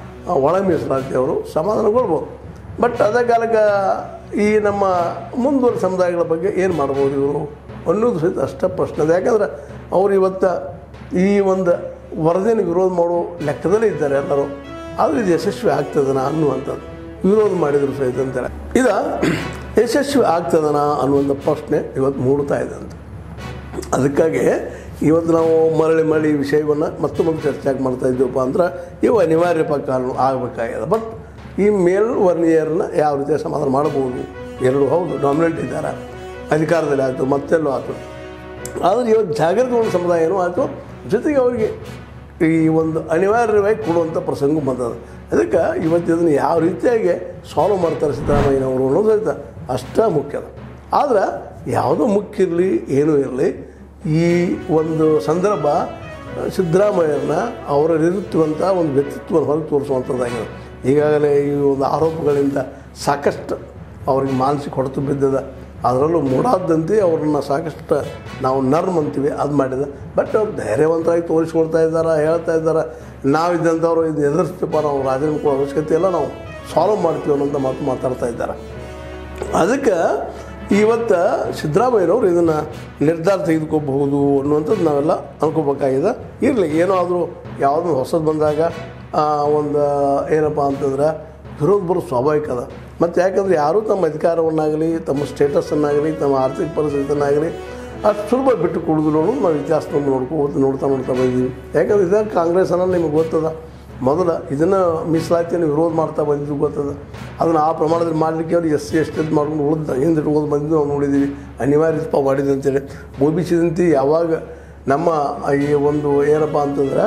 Speaker 1: ಒಳ ಮೀಸಲಾತಿಯವರು ಸಮಾಧಾನಗೊಳ್ಬೋದು. ಬಟ್ ಅದೇ ಕಾಲಕ್ಕೆ ಈ ನಮ್ಮ ಮುಂದುವರೆದ ಸಮುದಾಯಗಳ ಬಗ್ಗೆ ಏನು ಮಾಡ್ಬೋದು ಇವರು ಅನ್ನೋದು ಸಹಿತ ಅಷ್ಟೇ ಪ್ರಶ್ನೆ ಇದೆ. ಯಾಕಂದ್ರೆ ಅವರು ಇವತ್ತು ಈ ಒಂದು ವರದಿನ ವಿರೋಧ ಮಾಡೋ ಲೆಕ್ಕದಲ್ಲೇ ಇದ್ದಾರೆ ಎಲ್ಲರೂ. ಆದರೆ ಇದು ಯಶಸ್ವಿ ಆಗ್ತದನ ಅನ್ನುವಂಥದ್ದು ವಿರೋಧ ಮಾಡಿದ್ರು ಸಹಿತ ಅಂತಾರೆ. ಇದು ಯಶಸ್ವಿ ಆಗ್ತದನ ಅನ್ನುವಂಥ ಪ್ರಶ್ನೆ ಇವತ್ತು ಮೂಡ್ತಾ ಇದೆ ಅಂತ. ಅದಕ್ಕಾಗಿ ಇವತ್ತು ನಾವು ಮರಳಿ ಮರಳಿ ವಿಷಯವನ್ನು ಮತ್ತೊಮ್ಮೆ ಚರ್ಚೆ ಮಾಡ್ತಾ ಇದ್ದೀವಪ್ಪ ಅಂದ್ರೆ ಇವು ಅನಿವಾರ್ಯ ಕಾರಣ ಆಗಬೇಕಾಗಿದೆ. ಬಟ್ ಈ ಮೇಲ್ವರ್ಣೀಯರನ್ನ ಯಾವ ರೀತಿಯ ಸಮಾಧಾನ ಮಾಡ್ಬೋದು, ಎರಡು ಹೌದು ಡಾಮಿನೆಂಟ್ ಇದ್ದಾರೆ, ಅಧಿಕಾರದಲ್ಲಿ ಆಯಿತು ಮತ್ತೆಲ್ಲೂ ಆಯಿತು. ಆದರೆ ಇವತ್ತು ಜಾಗೃತಗೊಂಡ ಸಮುದಾಯನೂ ಆಯಿತು, ಜೊತೆಗೆ ಅವರಿಗೆ ಈ ಒಂದು ಅನಿವಾರ್ಯವಾಗಿ ಕೊಡುವಂಥ ಪ್ರಸಂಗ ಬಂದದ. ಅದಕ್ಕೆ ಇವತ್ತು ಇದನ್ನು ಯಾವ ರೀತಿಯಾಗಿ ಸಾಲ್ವ್ ಮಾಡ್ತಾರೆ ಸಿದ್ದರಾಮಯ್ಯನವರು ಅನ್ನೋದು ಸಹಿತ ಅಷ್ಟೇ ಮುಖ್ಯದ. ಆದರೆ ಯಾವುದೋ ಮುಖ್ಯ ಇರಲಿ ಏನೂ ಇರಲಿ, ಈ ಒಂದು ಸಂದರ್ಭ ಸಿದ್ದರಾಮಯ್ಯನ ಅವರಲ್ಲಿರುತ್ತವಂಥ ಒಂದು ವ್ಯಕ್ತಿತ್ವವನ್ನು ಹೊರಗೆ ತೋರಿಸುವಂಥದ್ದಾಗಿದೆ. ಈಗಾಗಲೇ ಈ ಒಂದು ಆರೋಪಗಳಿಂದ ಸಾಕಷ್ಟು ಅವ್ರಿಗೆ ಮಾನಸಿಕ ಹೊಡೆತು ಬಿದ್ದದ. ಅದರಲ್ಲೂ ಮೂಡಾದಂತೆ ಅವ್ರನ್ನ ಸಾಕಷ್ಟು ನಾವು ನರ್ಮ್ ಅಂತೀವಿ ಅದು ಮಾಡಿದ. ಬಟ್ ಅವ್ರು ಧೈರ್ಯವಂತರಾಗಿ ತೋರಿಸ್ಕೊಳ್ತಾ ಇದ್ದಾರೆ, ಹೇಳ್ತಾ ಇದ್ದಾರೆ ನಾವಿದ್ದಂಥವ್ರು ಇದು ಎದುರಿಸ್ತೀವಪ್ಪ, ನಾವು ರಾಜೀನಾಮೆ ಕೊಡೋ ಅವಶ್ಯಕತೆ ಇಲ್ಲ, ನಾವು ಸಾಲ್ವ್ ಮಾಡ್ತೀವಿ ಅನ್ನೋಂಥ ಮಾತು ಮಾತಾಡ್ತಾ ಇದ್ದಾರೆ. ಅದಕ್ಕೆ ಇವತ್ತು ಸಿದ್ದರಾಮಯ್ಯನವರು ಇದನ್ನು ನಿರ್ಧಾರ ತೆಗೆದುಕೋಬಹುದು ಅನ್ನುವಂಥದ್ದು ನಾವೆಲ್ಲ ಅನ್ಕೋಬೇಕಾಗಿದೆ. ಇರಲಿ, ಏನೋ ಆದರೂ ಯಾವುದೋ ಹೊಸದು ಬಂದಾಗ ಒಂದು ಏನಪ್ಪ ಅಂತಂದ್ರೆ ವಿರೋಧ ಬರೋ ಸ್ವಾಭಾವಿಕ ಅದ. ಮತ್ತು ಯಾಕಂದರೆ ಯಾರೂ ತಮ್ಮ ಅಧಿಕಾರವನ್ನಾಗಲಿ ತಮ್ಮ ಸ್ಟೇಟಸನ್ನಾಗಲಿ ತಮ್ಮ ಆರ್ಥಿಕ ಪರಿಸ್ಥಿತಿಯನ್ನಾಗಲಿ ಅಷ್ಟು ಸುಲಭ ಬಿಟ್ಟು ಕೊಡೋದು ನೋಡು ನಾವು ಇತಿಹಾಸವನ್ನು ನೋಡ್ಕೋಬೋದು ನೋಡ್ತಾ ನೋಡ್ತಾ ಬಂದಿದ್ದೀವಿ. ಯಾಕಂದರೆ ಇದಾಗ ಕಾಂಗ್ರೆಸ್ ಅನ್ನೋದು ನಿಮಗೆ ಗೊತ್ತದ, ಮೊದಲು ಇದನ್ನು ಮೀಸಲಾತಿಯನ್ನು ವಿರೋಧ ಮಾಡ್ತಾ ಬಂದಿದ್ದು ಗೊತ್ತದ. ಅದನ್ನು ಆ ಪ್ರಮಾಣದಲ್ಲಿ ಮಾಡಲಿಕ್ಕೆ ಅವ್ರು ಎಸ್ ಸಿ ಎಸ್ ಟಿ ಮಾಡ್ಕೊಂಡು ಉಳಿದ ಹಿಂದೆ ಇಟ್ಕೊಂಡು ಬಂದಿದ್ದು ನಾವು ನೋಡಿದ್ದೀವಿ. ಅನಿವಾರ್ಯಪ್ಪ ಮಾಡಿದೆ ಅಂತೇಳಿ ಒ ಬಿ ಸಿ ದಂತೆ ಯಾವಾಗ ನಮ್ಮ ಈ ಒಂದು ಏನಪ್ಪ ಅಂತಂದ್ರೆ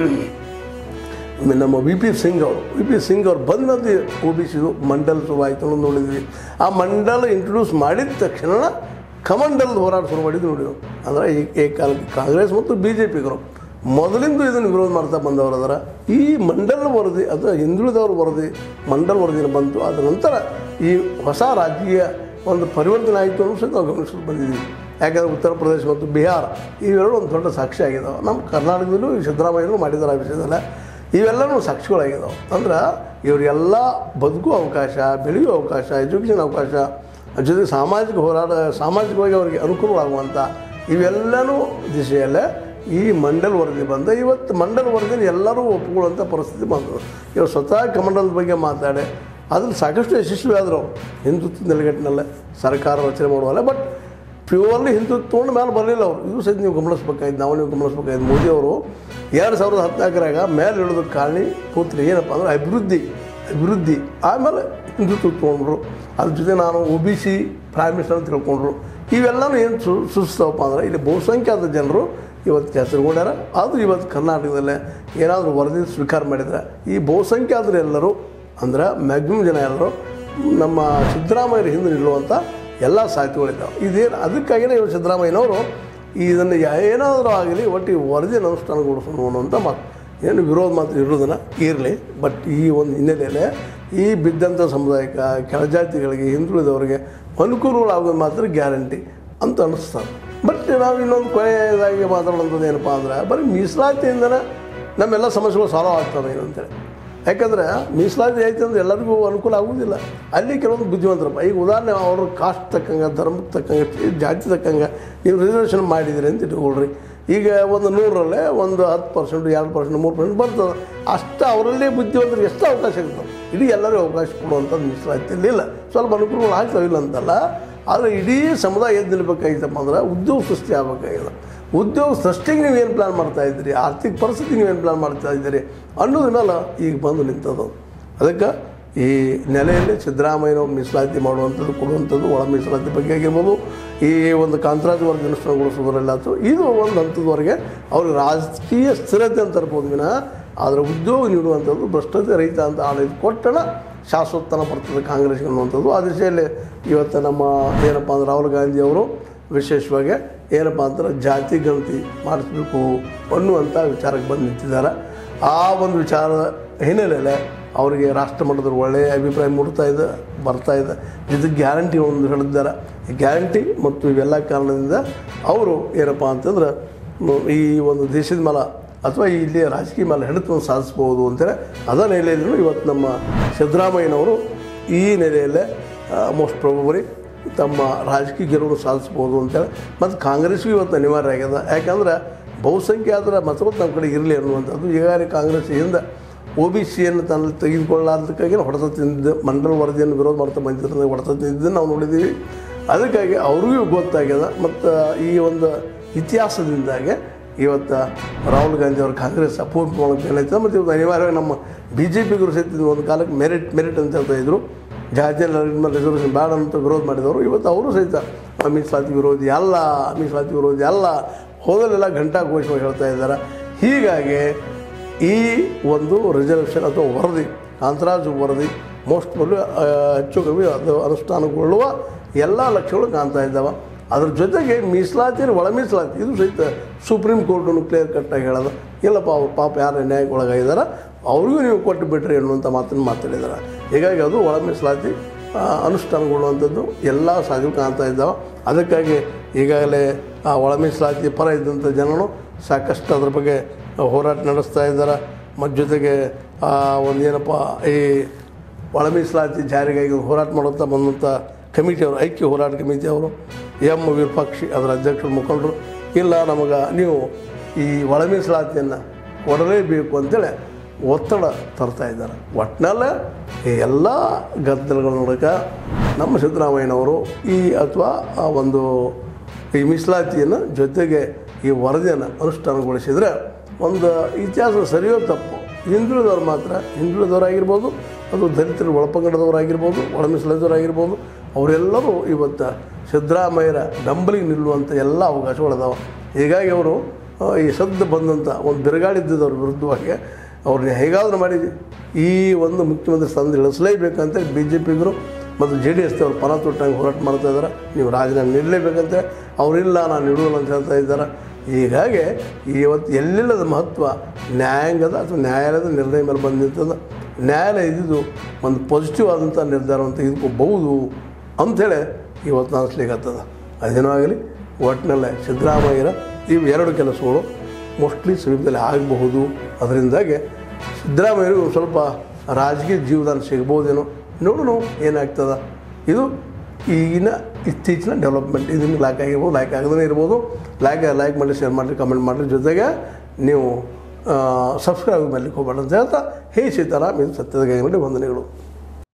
Speaker 1: ನಮ್ಮ ವಿ ಪಿ ಸಿಂಗ್ ಅವರು ವಿ ಪಿ ಸಿಂಗ್ ಅವ್ರು ಬಂದದ್ದು ಒ ಬಿ ಸಿದು ಮಂಡಲ್ ಶುರುವಾಯಿತು ಅನ್ನೋದು ನೋಡಿದ್ವಿ. ಆ ಮಂಡಲ್ ಇಂಟ್ರೊಡ್ಯೂಸ್ ಮಾಡಿದ ತಕ್ಷಣ ಕಮಂಡಲ್ದ ಹೋರಾಟ ಶುರು ಮಾಡಿದ್ದು ನೋಡಿದ್ವಿ. ಅಂದರೆ ಈ ಈ ಕಾಲಕ್ಕೆ ಕಾಂಗ್ರೆಸ್ ಮತ್ತು ಬಿ ಜೆ ಪಿಗರು ಮೊದಲಿಂದ ಇದನ್ನು ವಿರೋಧ ಮಾಡ್ತಾ ಬಂದವರು ಅದರ ಈ ಮಂಡಲ್ ವರದಿ ಅಥವಾ ಹಿಂದುಳಿದವ್ರ ವರದಿ ಮಂಡಲ್ ವರದಿನ ಬಂತು. ಅದ ನಂತರ ಈ ಹೊಸ ರಾಜಕೀಯ ಒಂದು ಪರಿವರ್ತನೆ ಆಯಿತು ಅನ್ನೋ ಸಹಿತ ನಾವು ಗಮನಿಸ್ಕೊಂಡು ಬಂದಿದ್ದೀವಿ. ಯಾಕಂದರೆ ಉತ್ತರ ಪ್ರದೇಶ ಮತ್ತು ಬಿಹಾರ ಇವೆರಡು ಒಂದು ದೊಡ್ಡ ಸಾಕ್ಷಿ ಆಗಿದ್ದಾವೆ. ನಮ್ಮ ಕರ್ನಾಟಕದಲ್ಲೂ ಸಿದ್ದರಾಮಯ್ಯರು ಮಾಡಿದ್ದಾರೆ ಆ ವಿಷಯದಲ್ಲ, ಇವೆಲ್ಲವೂ ಸಾಕ್ಷಿಗಳಾಗಿದ್ದಾವೆ. ಅಂದ್ರೆ ಇವರಿಗೆಲ್ಲ ಬದುಕುವ ಅವಕಾಶ, ಬೆಳೆಯುವ ಅವಕಾಶ, ಎಜುಕೇಷನ್ ಅವಕಾಶ, ಜೊತೆಗೆ ಸಾಮಾಜಿಕ ಹೋರಾಟ ಸಾಮಾಜಿಕವಾಗಿ ಅವರಿಗೆ ಅನುಕೂಲವಾಗುವಂಥ ಇವೆಲ್ಲವೂ ದಿಶೆಯಲ್ಲೇ ಈ ಮಂಡಲ್ ವರದಿ ಬಂದ. ಇವತ್ತು ಮಂಡಲ್ ವರದಿನ ಎಲ್ಲರೂ ಒಪ್ಪಿಕೊಳ್ಳುವಂಥ ಪರಿಸ್ಥಿತಿ ಬಂದದ್ದು. ಇವರು ಸ್ವತಃ ಕಮಂಡಲದ ಬಗ್ಗೆ ಮಾತಾಡಿ ಅದ್ರಲ್ಲಿ ಸಾಕಷ್ಟು ಯಶಸ್ವಿ ಆದರು. ಹಿಂದುತ್ವ ನೆಲೆಗಟ್ಟಿನಲ್ಲೇ ಸರ್ಕಾರ ರಚನೆ ಮಾಡುವಲ್ಲ, ಬಟ್ ಪ್ಯೂರ್ಲಿ ಹಿಂದುತ್ವ ಮೇಲೆ ಬರಲಿಲ್ಲ ಅವರು. ಇದು ಸಹಿತ ನೀವು ಗಮನಿಸ್ಬೇಕಾಯ್ತು, ನಾವು ನೀವು ಗಮನಿಸ್ಬೇಕಾಯ್ತು. ಮೋದಿಯವರು ಎರಡು ಸಾವಿರದ ಹದಿನಾಲ್ಕರಾಗ ಮೇಲೆ ಇಳಿದ ಕಾರಣಿ ಪೂತ್ರಿ ಏನಪ್ಪ ಅಂದ್ರೆ ಅಭಿವೃದ್ಧಿ ಅಭಿವೃದ್ಧಿ ಆಮೇಲೆ ಹಿಂದುತ್ವ ತೊಗೊಂಡ್ರು. ಅದ್ರ ಜೊತೆ ನಾನು O B C prime minister ಅಂತ ತಿಳ್ಕೊಂಡ್ರು. ಇವೆಲ್ಲವೂ ಏನು ಸು ಸೂಚಿಸ್ತಾವಪ್ಪ ಅಂದ್ರೆ ಇಲ್ಲಿ ಬಹುಸಂಖ್ಯಾತ ಜನರು ಇವತ್ತು ಹೆಸರುಗೊಂಡ್ಯಾರ. ಅದು ಇವತ್ತು ಕರ್ನಾಟಕದಲ್ಲೇ ಏನಾದರೂ ವರದಿ ಸ್ವೀಕಾರ ಮಾಡಿದರೆ ಈ ಬಹುಸಂಖ್ಯಾತರು ಎಲ್ಲರೂ ಅಂದ್ರೆ ಮ್ಯಾಕ್ಸಿಮಮ್ ಜನ ಎಲ್ಲರೂ ನಮ್ಮ ಸಿದ್ದರಾಮಯ್ಯರ ಹಿಂದೆ ನಿಲ್ಲುವಂಥ ಎಲ್ಲ ಸಾಧ್ಯತೆಗಳಿದ್ದಾವೆ. ಇದೇನು ಅದಕ್ಕಾಗಿಯೇ ಇವರು ಸಿದ್ದರಾಮಯ್ಯನವರು ಇದನ್ನು ಏನಾದರೂ ಆಗಲಿ ಒಟ್ಟು ವರದಿಯನ್ನು ಅನುಷ್ಠಾನಗೊಳಿಸೋಣ ಅನ್ನುವಂಥ ಮಾತು. ಏನು ವಿರೋಧ ಮಾತ್ರ ಇರೋದನ್ನು ಇರಲಿ, ಬಟ್ ಈ ಒಂದು ಹಿನ್ನೆಲೆಯಲ್ಲೇ ಈ ಬಿದ್ದಂಥ ಸಮುದಾಯಕ್ಕೆ ಕೆಳಜಾತಿಗಳಿಗೆ ಹಿಂದುಳಿದವರಿಗೆ ಅನುಕೂಲಗಳಾಗೋದು ಮಾತ್ರ ಗ್ಯಾರಂಟಿ ಅಂತ ಅನ್ನಿಸ್ತಾರೆ. ಬಟ್ ನಾವು ಇನ್ನೊಂದು ಕೊನೆಯದಾಗಿ ಮಾತಾಡೋಂಥದ್ದು ಏನಪ್ಪ ಅಂದ್ರೆ ಬರೀ ಮೀಸಲಾತಿಯಿಂದನೇ ನಮ್ಮೆಲ್ಲ ಸಮಸ್ಯೆಗಳು ಸಾಲ್ವ್ ಆಗ್ತವೆ ಏನು ಅಂತೇಳಿ. ಯಾಕಂದರೆ ಮೀಸಲಾತಿ ಐತೆ ಅಂದ್ರೆ ಎಲ್ಲರಿಗೂ ಅನುಕೂಲ ಆಗೋದಿಲ್ಲ. ಅಲ್ಲಿ ಕೆಲವೊಂದು ಬುದ್ಧಿವಂತರಪ್ಪ, ಈಗ ಉದಾಹರಣೆ ಅವರು ಕಾಸ್ಟ್ ತಕ್ಕಂಗೆ, ಧರ್ಮಕ್ಕೆ ತಕ್ಕಂಗೆ, ಜಾತಿ ತಕ್ಕಂಗೆ ನೀವು ರಿಸರ್ವೇಷನ್ ಮಾಡಿದಿರಿ ಅಂತ ಇಟ್ಕೊಳ್ರಿ. ಈಗ ಒಂದು ನೂರರಲ್ಲೇ ಒಂದು ಹತ್ತು ಪರ್ಸೆಂಟ್ ಎರಡು ಪರ್ಸೆಂಟ್ ಮೂರು ಪರ್ಸೆಂಟ್ ಬರ್ತದೆ. ಅಷ್ಟು ಅವರಲ್ಲೇ ಬುದ್ಧಿವಂತರಿಗೆ ಎಷ್ಟು ಅವಕಾಶ ಇರ್ತವೆ. ಇಡೀ ಎಲ್ಲರಿಗೂ ಅವಕಾಶ ಕೊಡುವಂಥದ್ದು ಮೀಸಲಾತಿಯಲ್ಲಿ ಇಲ್ಲ. ಸ್ವಲ್ಪ ಅನುಕೂಲಗಳು ಆಗ್ತಾವಿಲ್ಲ ಅಂತಲ್ಲ, ಆದರೆ ಇಡೀ ಸಮುದಾಯ ಎದ್ದು ನಿಲ್ಲಬೇಕಾಗಿತ್ತಪ್ಪ ಅಂದ್ರೆ ಉದ್ಯೋಗ ಸೃಷ್ಟಿ ಆಗಬೇಕಾಗಿದೆ. ಉದ್ಯೋಗ ಸೃಷ್ಟಿಗೆ ನೀವೇನು ಪ್ಲ್ಯಾನ್ ಮಾಡ್ತಾಯಿದ್ದೀರಿ, ಆರ್ಥಿಕ ಪರಿಸ್ಥಿತಿ ನೀವೇನು ಪ್ಲ್ಯಾನ್ ಮಾಡ್ತಾ ಇದ್ದೀರಿ ಅನ್ನೋದ್ರ ಮೇಲೆ ಈಗ ಬಂದು ನಿಂತದ್ದು. ಅದಕ್ಕೆ ಈ ನೆಲೆಯಲ್ಲಿ ಸಿದ್ದರಾಮಯ್ಯನವ್ರು ಮೀಸಲಾತಿ ಮಾಡುವಂಥದ್ದು ಕೊಡುವಂಥದ್ದು ಒಳ ಮೀಸಲಾತಿ ಬಗ್ಗೆ ಆಗಿರ್ಬೋದು, ಈ ಒಂದು ಕಾಂತರಾಜ್ ವರದಿ ಅನುಷ್ಠಾನಗೊಳಿಸೋದ್ರಲ್ಲ ಆಯ್ತು, ಇದು ಒಂದು ಹಂತದವರೆಗೆ ಅವ್ರಿಗೆ ರಾಜಕೀಯ ಸ್ಥಿರತೆ ಅಂತ ಇರ್ಬೋದು ವಿನಃ ಆದರೆ ಉದ್ಯೋಗ ನೀಡುವಂಥದ್ದು ಭ್ರಷ್ಟತೆ ರಹಿತ ಅಂತ ಆಡಳಿತ ಕೊಟ್ಟಣ ಶಾಶ್ವತನ ಬರ್ತದೆ ಕಾಂಗ್ರೆಸ್ಗೆ ಅನ್ನುವಂಥದ್ದು. ಆ ದಿಶೆಯಲ್ಲಿ ಇವತ್ತು ನಮ್ಮ ಏನಪ್ಪ ಅಂದ್ರೆ ರಾಹುಲ್ ಗಾಂಧಿಯವರು ವಿಶೇಷವಾಗಿ ಏನಪ್ಪ ಅಂದ್ರೆ ಜಾತಿ ಗಣತಿ ಮಾಡಿಸ್ಬೇಕು ಅನ್ನುವಂಥ ವಿಚಾರಕ್ಕೆ ಬಂದು ನಿಂತಿದ್ದಾರೆ. ಆ ಒಂದು ವಿಚಾರದ ಹಿನ್ನೆಲೆಯಲ್ಲಿ ಅವರಿಗೆ ರಾಷ್ಟ್ರ ಮಟ್ಟದಲ್ಲಿ ಒಳ್ಳೆಯ ಅಭಿಪ್ರಾಯ ಮೂಡ್ತಾ ಇದೆ, ಬರ್ತಾ ಇದೆ. ಇದಕ್ಕೆ ಗ್ಯಾರಂಟಿ ಒಂದು ಹೇಳಿದ್ದಾರೆ. ಈ ಗ್ಯಾರಂಟಿ ಮತ್ತು ಇವೆಲ್ಲ ಕಾರಣದಿಂದ ಅವರು ಏನಪ್ಪ ಅಂತಂದ್ರೆ ಈ ಒಂದು ದೇಶದ ಮೇಲೆ ಅಥವಾ ಇಲ್ಲಿ ರಾಜಕೀಯ ಮೇಲೆ ಹಿಡಿತವನ್ನು ಸಾಧಿಸ್ಬೋದು ಅಂತೇಳಿ ಅದ ನೆಲೆಯಲ್ಲೂ ಇವತ್ತು ನಮ್ಮ ಸಿದ್ದರಾಮಯ್ಯನವರು ಈ ನೆಲೆಯಲ್ಲೇ ಮೋಸ್ಟ್ ಪ್ರೊಬಬಲಿ ತಮ್ಮ ರಾಜಕೀಯ ಗೆಲುವು ಸಾಧಿಸ್ಬೋದು ಅಂತೇಳಿ ಮತ್ತು ಕಾಂಗ್ರೆಸ್ಗೂ ಇವತ್ತು ಅನಿವಾರ್ಯ ಆಗ್ಯದ. ಯಾಕಂದ್ರೆ ಬಹುಸಂಖ್ಯಾತರ ಮತಗಳು ನಮ್ಮ ಕಡೆ ಇರಲಿ ಅನ್ನುವಂಥದ್ದು. ಈಗಾಗಲೇ ಕಾಂಗ್ರೆಸ್ಸಿಂದ ಒ ಬಿ ಸಿಯನ್ನು ತನ್ನಲ್ಲಿ ತೆಗೆದುಕೊಳ್ಳೋದಕ್ಕಾಗಿ ಹೊಡೆತ ತಿಂದಿದ್ದು ಮಂಡಲ ವರದಿಯನ್ನು ವಿರೋಧ ಮಾಡ್ತಾ ಬಂದಿರೋದು ಹೊಡೆತ ತಿಂದಿದ್ದನ್ನು ನಾವು ನೋಡಿದ್ದೀವಿ. ಅದಕ್ಕಾಗಿ ಅವ್ರಿಗೂ ಗೊತ್ತಾಗ್ಯದ. ಮತ್ತು ಈ ಒಂದು ಇತಿಹಾಸದಿಂದಾಗೆ ಇವತ್ತು ರಾಹುಲ್ ಗಾಂಧಿ ಅವರು ಕಾಂಗ್ರೆಸ್ ಅಪೂರ್ವವಾಗಿ ಏನೈತೆ ಮತ್ತು ಇವತ್ತು ಅನಿವಾರ್ಯವಾಗಿ ನಮ್ಮ ಬಿ ಜೆ ಪಿಗರು ಸಹಿತ ಒಂದು ಕಾಲಕ್ಕೆ ಮೆರಿಟ್ ಮೆರಿಟ್ ಅಂತ ಹೇಳ್ತಾ ಇದ್ರು. ಜಾತಿ ಮೇಲೆ ರಿಸರ್ವೇಷನ್ ಬೇಡ ಅಂತ ವಿರೋಧ ಮಾಡಿದವರು ಇವತ್ತು ಅವರು ಸಹಿತ ಮೀಸಲಾತಿ ವಿರೋಧಿ ಅಲ್ಲ, ಮೀಸಲಾತಿ ವಿರೋಧಿ ಅಲ್ಲ, ಹೋದಲೆಲ್ಲ ಘಂಟಾಘೋಷವಾಗಿ ಹೇಳ್ತಾ ಇದ್ದಾರೆ. ಹೀಗಾಗಿ ಈ ಒಂದು ರಿಸರ್ವೇಷನ್ ಅಥವಾ ವರದಿ ಕಾಂತರಾಜು ವರದಿ ಮೋಸ್ಟ್ ಮೊದಲು ಹೆಚ್ಚು ಕಮ್ಮಿ ಅದು ಅನುಷ್ಠಾನಗೊಳ್ಳುವ ಎಲ್ಲ ಲಕ್ಷ್ಯಗಳು ಕಾಣ್ತಾ ಇದ್ದಾವೆ. ಅದ್ರ ಜೊತೆಗೆ ಮೀಸಲಾತಿ ಒಳ ಮೀಸಲಾತಿ ಇದು ಸಹಿತ ಸುಪ್ರೀಂ ಕೋರ್ಟನ್ನು ಕ್ಲಿಯರ್ ಕಟ್ಟಾಗಿ ಹೇಳೋದು. ಇಲ್ಲಪ್ಪ ಅವ್ರು ಪಾಪ ಯಾರು ನ್ಯಾಯಕ್ಕೆ ಒಳಗಾಗಿದ್ದಾರೆ ಅವ್ರಿಗೂ ನೀವು ಕೊಟ್ಟು ಬಿಟ್ರಿ ಅನ್ನುವಂಥ ಮಾತನ್ನು ಮಾತಾಡಿದ್ದಾರೆ. ಹೀಗಾಗಿ ಅದು ಒಳ ಮೀಸಲಾತಿ ಅನುಷ್ಠಾನಗೊಳ್ಳುವಂಥದ್ದು ಎಲ್ಲ ಸಾಧ್ಯಗಳು ಕಾಣ್ತಾ ಇದ್ದಾವೆ. ಅದಕ್ಕಾಗಿ ಈಗಾಗಲೇ ಆ ಒಳ ಮೀಸಲಾತಿ ಪರ ಇದ್ದಂಥ ಜನರು ಸಾಕಷ್ಟು ಅದ್ರ ಬಗ್ಗೆ ಹೋರಾಟ ನಡೆಸ್ತಾ ಇದ್ದಾರೆ. ಮತ್ತು ಜೊತೆಗೆ ಒಂದು ಏನಪ್ಪ ಈ ಒಳ ಮೀಸಲಾತಿ ಜಾರಿಗಾಗಿ ಹೋರಾಟ ಮಾಡುತ್ತಾ ಬಂದಂಥ ಕಮಿಟಿಯವರು ಐಕ್ಯ ಹೋರಾಟ ಕಮಿಟಿಯವರು ಎಂ ವಿರೂಪಾಕ್ಷಿ ಅದರ ಅಧ್ಯಕ್ಷರು ಮುಖಂಡರು ಇಲ್ಲ ನಮಗೆ ನೀವು ಈ ಒಳ ಮೀಸಲಾತಿಯನ್ನು ಕೊಡಲೇಬೇಕು ಅಂತೇಳಿ ಒತ್ತಡ ತರ್ತಾ ಇದ್ದಾರೆ. ಒಟ್ಟಿನಲ್ಲೇ ಈ ಎಲ್ಲ ಗದ್ದಲಗಳ ಮೂಲಕ ನಮ್ಮ ಸಿದ್ದರಾಮಯ್ಯನವರು ಈ ಅಥವಾ ಆ ಒಂದು ಈ ಮೀಸಲಾತಿಯನ್ನು ಜೊತೆಗೆ ಈ ವರದಿಯನ್ನು ಅನುಷ್ಠಾನಗೊಳಿಸಿದರೆ ಒಂದು ಇತಿಹಾಸ ಸರಿಯೋ ತಪ್ಪು ಹಿಂದುಳಿದವರು ಮಾತ್ರ ಹಿಂದುಳಿದವರಾಗಿರ್ಬೋದು, ಅದು ದಲಿತರು ಒಳಪಂಗಡದವರಾಗಿರ್ಬೋದು, ಒಳ ಮೀಸಲಾದವರಾಗಿರ್ಬೋದು, ಅವರೆಲ್ಲರೂ ಇವತ್ತು ಸಿದ್ದರಾಮಯ್ಯರ ಬೆಂಬಲಿಗೆ ನಿಲ್ಲುವಂಥ ಎಲ್ಲ ಅವಕಾಶಗಳಿದಾವೆ. ಹೀಗಾಗಿ ಅವರು ಈ ಸದ್ದು ಬಂದಂಥ ಒಂದು ಬಿರುಗಾಳಿದ್ದವ್ರ ವಿರುದ್ಧವಾಗಿ ಅವ್ರನ್ನ ಹೇಗಾದರೂ ಮಾಡಿ ಈ ಒಂದು ಮುಖ್ಯಮಂತ್ರಿ ಸ್ಥಾನದಲ್ಲಿ ಇಳಿಸಲೇಬೇಕಂತ ಬಿ ಜೆ ಪಿಗರು ಮತ್ತು ಜೆ ಡಿ ಎಸ್ ಅವ್ರು ಪಣ ತೊಟ್ಟಂಗೆ ಹೋರಾಟ ಮಾಡ್ತಾ ಇದ್ದಾರೆ. ನೀವು ರಾಜೀನಾಮೆ ನೀಡಲೇಬೇಕಂತೆ ಅವರಿಲ್ಲ ನಾನು ನೀಡುವಲ್ಲ ಅಂತ ಹೇಳ್ತಾ ಇದ್ದಾರೆ. ಹೀಗಾಗಿ ಇವತ್ತು ಎಲ್ಲಿಲ್ಲದ ಮಹತ್ವ ನ್ಯಾಯಾಂಗದ ಅಥವಾ ನ್ಯಾಯಾಲಯದ ನಿರ್ಣಯ ಮೇಲೆ ಬಂದು ನಿಂತದ. ನ್ಯಾಯಾಲಯ ಇದ್ದಿದ್ದು ಒಂದು ಪಾಸಿಟಿವ್ ಆದಂಥ ನಿರ್ಧಾರ ಅಂತ ತೆಗೆದುಕೋಬಹುದು ಅಂಥೇಳಿ ಇವತ್ತು ಅನಿಸ್ಲಿಕ್ಕತ್ತದ. ಅದೇನೋ ಆಗಲಿ, ಒಟ್ಟಿನಲ್ಲೇ ಸಿದ್ದರಾಮಯ್ಯರ ಇವು ಎರಡು ಕೆಲಸಗಳು ಮೋಸ್ಟ್ಲಿ ಸಮೀಪದಲ್ಲಿ ಆಗಬಹುದು. ಅದರಿಂದಾಗಿ ಸಿದ್ದರಾಮಯ್ಯರಿಗೂ ಸ್ವಲ್ಪ ರಾಜಕೀಯ ಜೀವದಾನ ಸಿಗ್ಬೋದೇನೋ, ನೋಡೋಣ ಏನಾಗ್ತದೆ. ಇದು ಈಗಿನ ಇತ್ತೀಚಿನ ಡೆವಲಪ್ಮೆಂಟ್. ಇದನ್ನು ಲೈಕ್ ಆಗಿರ್ಬೋದು, ಲೈಕ್ ಆಗದೇ ಇರ್ಬೋದು. ಲೈಕ್ ಲೈಕ್ ಮಾಡಿ, ಶೇರ್ ಮಾಡಿರಿ, ಕಮೆಂಟ್ ಮಾಡಿರಿ. ಜೊತೆಗೆ ನೀವು ಸಬ್ಸ್ಕ್ರೈಬ್ ಮಾಡಲಿಕ್ಕೆ ಹೋಗಬೇಡ ಅಂತ ಹೇಳ್ತಾ, ಹೇ ಸೀತಾರಾಮ್, ಇದು ಸತ್ಯದ ಗೈನಲ್ಲಿ ವಂದನೆಗಳು.